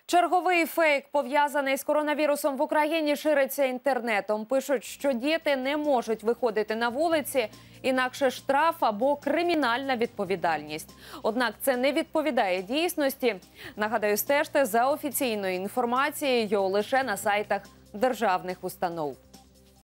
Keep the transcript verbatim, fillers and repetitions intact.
Черговий фейк, пов'язаний з коронавірусом в Україні, шириться інтернетом. Пишуть, що діти не можуть виходити на вулиці, інакше штраф або кримінальна відповідальність. Однак це не відповідає дійсності. Нагадаю, стежте за офіційною інформацією лише на сайтах державних установ.